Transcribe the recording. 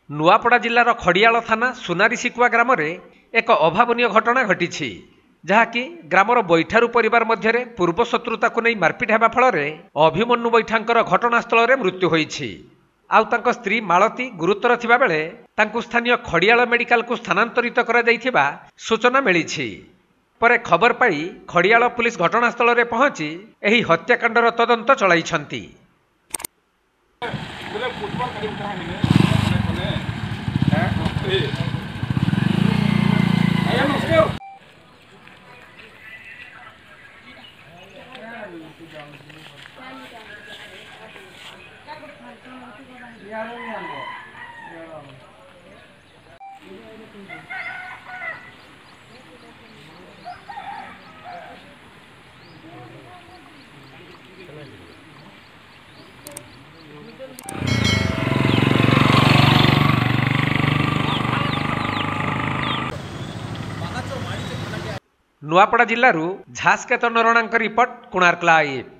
नुआपड़ा जिलार खड़ियाल थाना सुनारी सिकुआ ग्राम में एक अभावन घटना घटी जहाँकि ग्रामर बैठारू परिवार मध्य पूर्व शत्रुता को नहीं मारपिट होगा फल अभिमन्यु बैठांकर घटनास्थल में मृत्यु होईछि। आउ तांको स्त्री मालती गुरुतर थिबा बेले तांको स्थानीय खड़ियाल मेडिकल को स्थानांतरित करा जायथिबा सूचना मिली। परे खबर पाई खड़ियाल पुलिस घटनास्थल में पहुंची एही हत्याकांडर तदंत चलाइछंती। नुआपड़ा जिल्लारू झास्केत नरणांक रिपोर्ट कोणार्क लाइव।